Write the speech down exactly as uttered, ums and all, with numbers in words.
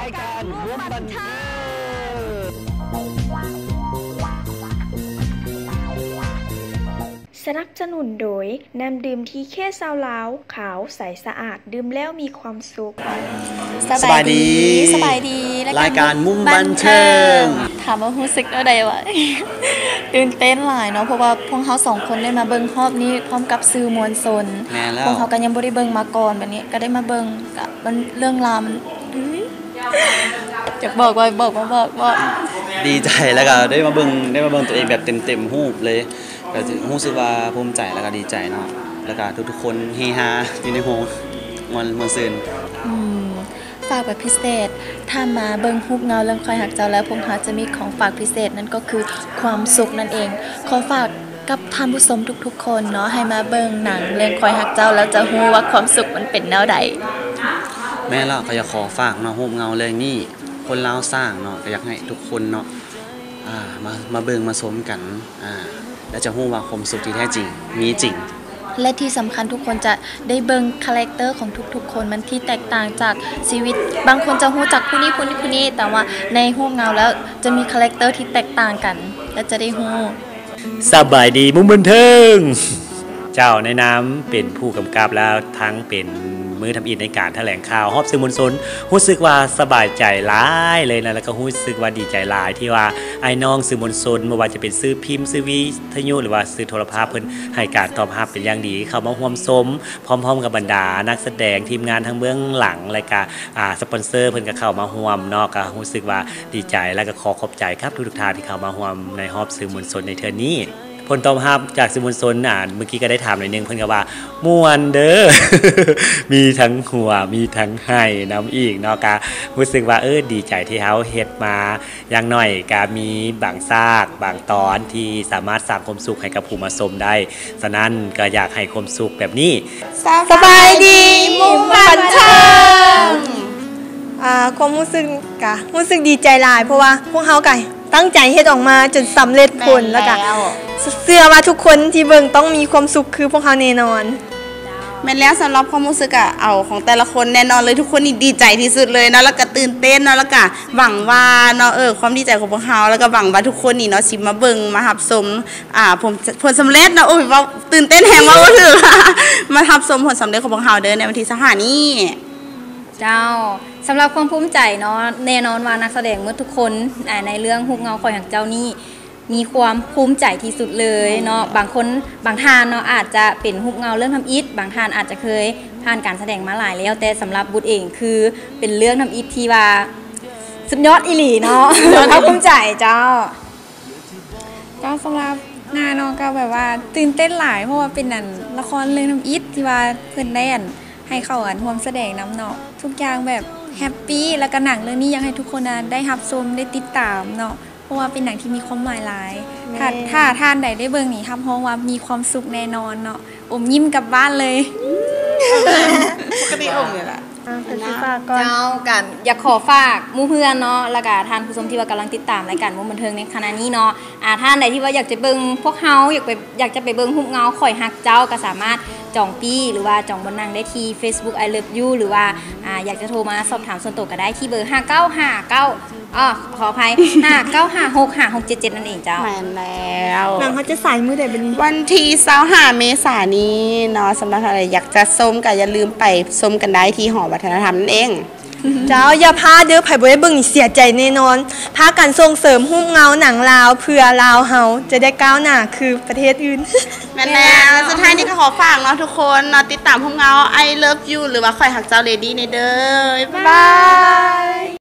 ายการมุมบันเทิงสนับสนุนโดยน้ำดื่มที่แค่ซาวลาวขาวใสสะอาดดื่มแล้วมีความสุขสบายดีสบายดีรายการมุมบันเทิงถามว่ารู้สึกอะไรวะตื่นเต้นหลายเนาะเพราะว่าพวกเขาสองคนได้มาเบิ่งรอบนี้พร้อมกับสื่อมวลชนพวกเขากันยังบ่ได้เบิ่งมาก่อนแบบนี้ก็ได้มาเบิ่งกับเรื่องราวมันจะบอกว่าบอกว่าบอกว่าดีใจแล้วก็ได้มาเบิ่งได้มาเบิ่งตัวเองแบบเต็มๆรูปเลยก็รู้สึกว่าภูมิใจแล้วก็ดีใจเนาะแล้วก็ทุกๆคนเฮฮาอยู่ในโฮมวนมวนซื่นฝากแบบพิเศษถ้ามาเบิ่งรูปเงาเรื่องคอยหักเจ้าแล้วพวกเขาจะมีของฝากพิเศษนั่นก็คือความสุขนั่นเองขอฝากกับท่านผู้ชมทุกๆคนเนาะให้มาเบิ่งหนังเรื่องคอยหักเจ้าแล้วจะรู้ว่าความสุขมันเป็นแนวใดแม่เราก็อยากขอฝากเนาะรูปเงาเรื่องนี้คนลาวสร้างเนาะก็อยากให้ทุกคนเนาะอ่ามามาเบิ่งมาชมกันอ่าแล้วจะรู้ว่าความสุขที่แท้จริงมีจริงและที่สำคัญทุกคนจะได้เบิ่งคาแรคเตอร์ของทุกๆคนมันที่แตกต่างจากชีวิตบางคนจะรู้จักผู้นี้ผู้นี้ผู้นี้แต่ว่าในรูปเงาแล้วจะมีคาแรคเตอร์ที่แตกต่างกันและจะได้รู้สบายดีมุมบันเทิงเจ้าในน้ำเป็นผู้กำกับแล้วทั้งเป็นมือทำอินในการแถลงข่าวฮอบสื่อมวลชนรู้สึกว่าสบายใจหลายเลยนะแล้วก็รู้สึกว่าดีใจหลายที่ว่าไอ้น้องสื่อมวลชนไม่ว่าจะเป็นสื่อพิมพ์สื่อวิทยุหรือว่าสื่อโทรภาพเพิ่นให้การตอบรับเป็นอย่างดีเข้ามาร่วมชมพร้อมๆกับบรรดานักแสดงทีมงานทั้งเบื้องหลังรายการอ่าสปอนเซอร์เพิ่นก็เข้ามาร่วมเนาะก็รู้สึกว่าดีใจแล้วก็ขอขอบใจครับทุกๆท่านที่เข้ามาร่วมในฮอบสื่อมวลชนในเทื่อนี้ผลตอบรับจากสื่อมวลชนอ่านเมื่อกี้ก็ได้ถามหน่อยนึงเพิ่นก็ว่าม่วนเด้อ มีทั้งหัวมีทั้งไห้น้ำอีกเนาะก็รู้สึกว่าเออดีใจที่เฮาเฮ็ดมาอย่างน้อยก็มีบางซากบางตอนที่สามารถสร้างความสุขให้กับผู้มาชมได้ฉะนั้นก็อยากให้ความสุขแบบนี้สบายดีมุมบันเทิงอ่าความรู้สึกกะรู้สึกดีใจหลายเพราะว่าพวกเฮาไก่ตั้งใจเฮ็ดออกมาจนสำเร็จผลแล้วก็เชื่อว่าทุกคนที่เบิ่งต้องมีความสุขคือพวกเขาแน่นอนแม่นแล้วสำหรับความรู้สึกอะเอาของแต่ละคนแน่นอนเลยทุกคนนี่ดีใจที่สุดเลยเนาะแล้วก็ตื่นเต้นเนาะแล้วก็หวังว่าเนาะเออความดีใจของพวกเฮาแล้วก็หวังว่าทุกคนนี่เนาะสิมาเบิ่งมารับชมอ่าผมผลสำเร็จเนาะโอ้ยว่าตื่นเต้นแฮงว่าบ่ถึงมารับชมผลสำเร็จของพวกเฮาเด้อในวันที่สิบห้านี้เจ้าสำหรับความภูมิใจเนาะแน่นอนว่านักแสดงเมื่อทุกคนในเรื่องฮุกเงาคอยหักเจ้านี่มีความภูมิใจที่สุดเลยเนาะบางคนบางท่านเนาะอาจจะเป็นฮุกเงาเรื่องทำอิฐบางท่านอาจจะเคยผ่านการแสดงมาหลายแล้วแต่สำหรับบุตรเองคือเป็นเรื่องทำอิฐที่ว่าสุดยอดอีหลีเนาะเขาภูมิใจเจ้าก็สำหรับนาเนาะก็แบบว่าตื่นเต้นหลายเพราะว่าเป็นนั่นละครเรื่องทำอิฐที่ว่าเพื่อนได้ให้เข้าอันร่วมแสดงน้ำเนาะทุกอย่างแบบแฮปปี้แล้วก็หนังเรื่องนี้อยากให้ทุกคนได้รับชมได้ติดตามเนาะเพราะว่าเป็นหนังที่มีความหมายหลายถ้าถ้าท่านใดได้เบิ่งนี่ครับเพราะว่ามีความสุขแน่นอนเนาะอมยิ้มกลับบ้านเลยปกติอมเนี่ยแหละเจ้ากันอยากขอฝากมู่เพื่อนเนาะแล้วก็ท่านผู้ชมที่ว่ากำลังติดตามรายการมุมบันเทิงในขณะนี้เนาะอ่าท่านใดที่ว่าอยากจะเบิ่งพวกเฮาอยากไปอยากจะไปเบิ่งฮุกเงาคอยหักเจ้าก็สามารถจองตี้หรือว่าจองบนนั่งได้ที่ Facebook I Love You หรือว่าอ่าอยากจะโทรมาสอบถามส่วนตัวก็ได้ที่เบอร์ห้าเก้าห้าเก้าอ๋อขออภัยห้าเก้าห้าหกห้าหกเจ็ดเจ็ดนั่นเองเจ้าแม่นแล้วหนังเขาจะสายมื้อใดบัดนี้วันที่ยี่สิบห้าเมษายนนี้เนาะสำหรับใครอยากจะชมก็อย่าลืมไปชมกันได้ที่หอวัฒนธรรมนั่นเองเจ้าอย่าพาเด้อไผบ่ได้เบิ่งนี่เสียใจแน่นอนพากันส่งเสริมฮุกเงาหนังลาวเพื่อลาวเฮาจะได้ก้าวหน้าคือประเทศอื่นแม่นแล้วสุดท้ายนี้ก็ขอฝากเนาะทุกคนเนาะติดตามฮุกเงา I Love You หรือว่าคอยหักเจ้าเลดี้ในเด้อบ๊ายบาย